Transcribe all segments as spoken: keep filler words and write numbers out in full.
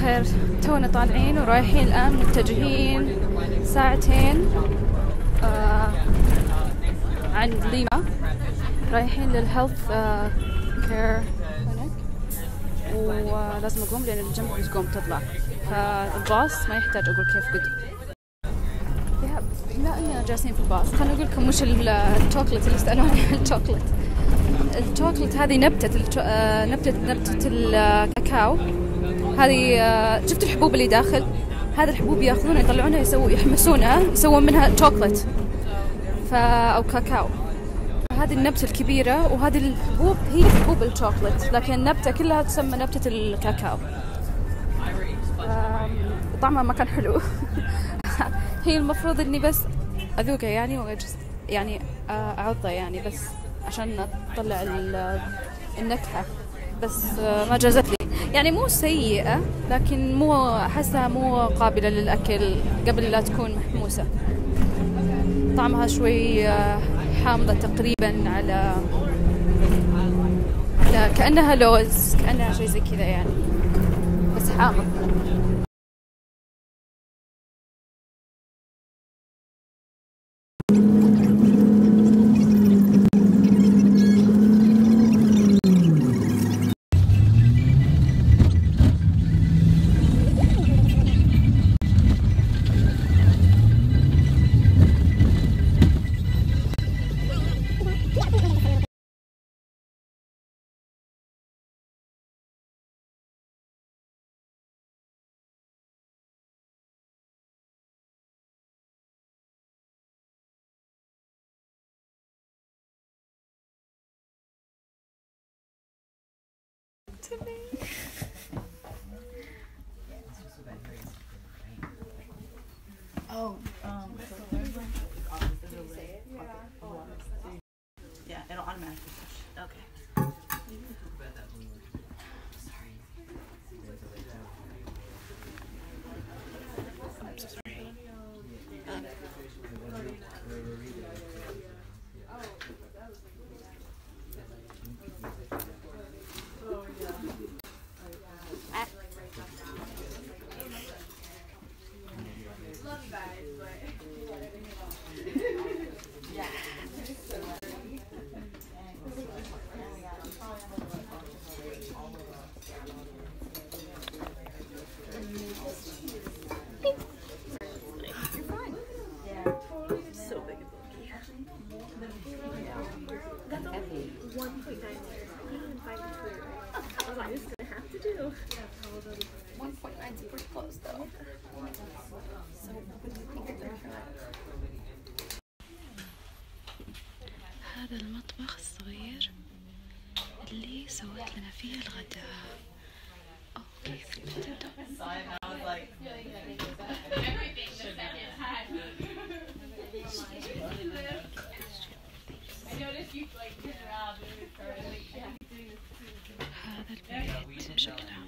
الخير، تونا طالعين ورايحين الآن متجهين ساعتين آه عن ليما، رايحين للهيلث آه كير هناك، ولازم أقوم لأن الجنب بتقوم تطلع، فالباص ما يحتاج أقول كيف قد. بما أننا جالسين في الباص خلنا أقول لكم وش الشوكولات اللي يسألوني عن الشوكولات. الشوكولات هذه نبتة الشو... آه نبتة نبتة الكاكاو. هذه آه شفت الحبوب اللي داخل؟ هذا الحبوب ياخذونها يطلعونها يسووا يحمسونها يسوون منها شوكولات ف... أو كاكاو. هذه النبتة الكبيرة وهذه الحبوب هي حبوب الشوكولات، لكن النبتة كلها تسمى نبتة الكاكاو. آه طعمها ما كان حلو. هي المفروض إني بس أذوقها يعني وأجلس يعني أعضها يعني بس عشان أطلع النكهة، بس ما جازت لي يعني. مو سيئة لكن مو أحسها مو قابلة للأكل قبل لا تكون محموسة. طعمها شوي حامضة تقريبا، على على كأنها لوز، كأنها شيء زي كذا يعني، بس حامض. Oh, um, yeah, it'll automatically push. Okay. I'm so sorry. Um, هذا المطبخ الصغير اللي سوت لنا فيه الغداء. اوكي هذا البيت بشكل عام.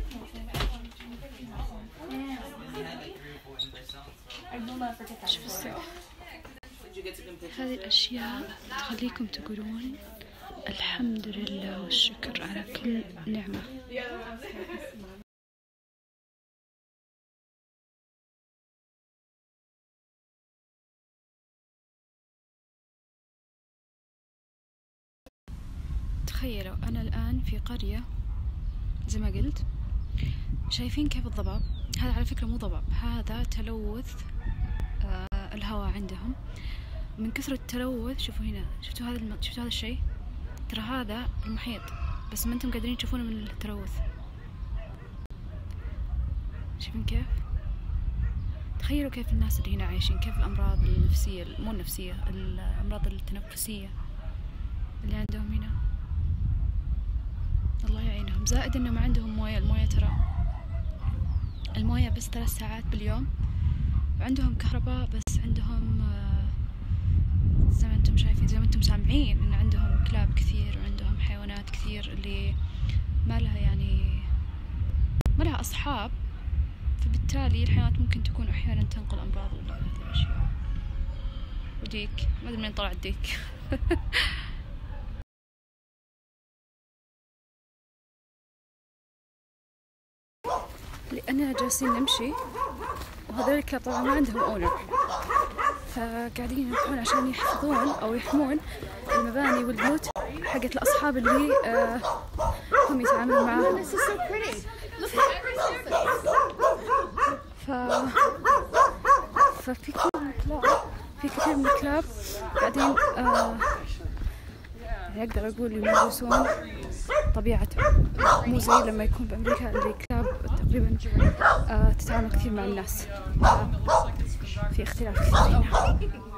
شوف السقف، هذه الأشياء تخليكم تقولون الحمد لله والشكر على كل نعمة. تخيلوا أنا الآن في قرية زي ما قلت، شايفين كيف الضباب؟ هذا على فكرة مو ضباب، هذا تلوث آه الهواء عندهم من كثرة التلوث. شوفوا هنا، شفتوا هذا الم... شفتوا هذا الشيء؟ ترى هذا المحيط، بس ما انتم قادرين تشوفونه من التلوث. شايفين كيف؟ تخيلوا كيف الناس اللي هنا عايشين، كيف الأمراض النفسية، مو النفسية، الأمراض التنفسية اللي عندهم هنا. الله يعينهم. زائد انه ما عندهم موية، الموية ترى الموية بس ثلاث ساعات باليوم، وعندهم كهرباء بس عندهم زي ما انتم شايفين، زي ما انتم سامعين، ان عندهم كلاب كثير وعندهم حيوانات كثير اللي ما لها يعني ما لها اصحاب، فبالتالي الحيوانات ممكن تكون احيانا تنقل امراض ولا هذه الاشياء. وديك ما ادري منين طلع الديك. احنا جالسين نمشي، وهذول الكلاب طبعا ما عندهم اونر، فقاعدين يروحون عشان يحفظون او يحمون المباني والبيوت حقت الاصحاب اللي آه هم يتعاملون معاهم. ف ففي كثير من الكلاب في كثير من الكلاب قاعدين آه يعني أقدر أقول يمارسون طبيعتهم، مو زي لما يكون بأمريكا اللي كلاب تقريبا آه تتعامل كثير مع الناس. في اختلاف كثير هنا.